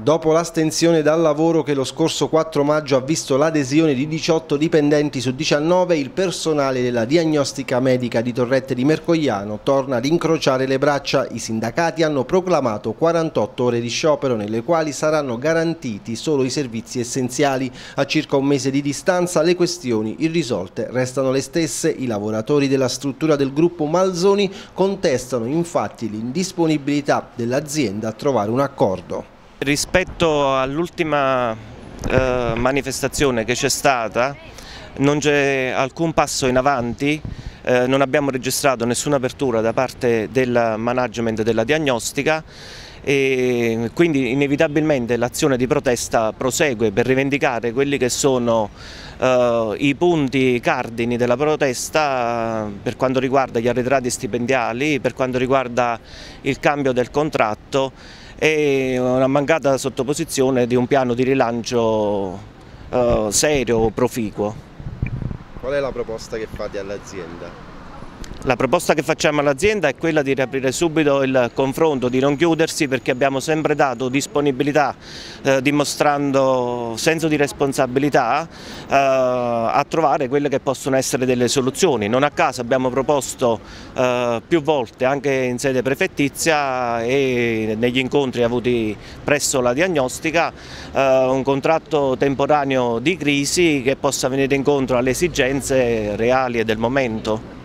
Dopo l'astensione dal lavoro che lo scorso 4 maggio ha visto l'adesione di 18 dipendenti su 19, il personale della diagnostica medica di Torrette di Mercogliano torna ad incrociare le braccia. I sindacati hanno proclamato 48 ore di sciopero nelle quali saranno garantiti solo i servizi essenziali. A circa un mese di distanza le questioni irrisolte restano le stesse. I lavoratori della struttura del gruppo Malzoni contestano infatti l'indisponibilità dell'azienda a trovare un accordo. Rispetto all'ultima manifestazione che c'è stata non c'è alcun passo in avanti, non abbiamo registrato nessuna apertura da parte del management della diagnostica e quindi inevitabilmente l'azione di protesta prosegue per rivendicare quelli che sono i punti cardini della protesta per quanto riguarda gli arretrati stipendiali, per quanto riguarda il cambio del contratto e una mancata sottoposizione di un piano di rilancio serio, proficuo. Qual è la proposta che fate all'azienda? La proposta che facciamo all'azienda è quella di riaprire subito il confronto, di non chiudersi, perché abbiamo sempre dato disponibilità, dimostrando senso di responsabilità a trovare quelle che possono essere delle soluzioni. Non a caso abbiamo proposto più volte anche in sede prefettizia e negli incontri avuti presso la diagnostica un contratto temporaneo di crisi che possa venire incontro alle esigenze reali e del momento.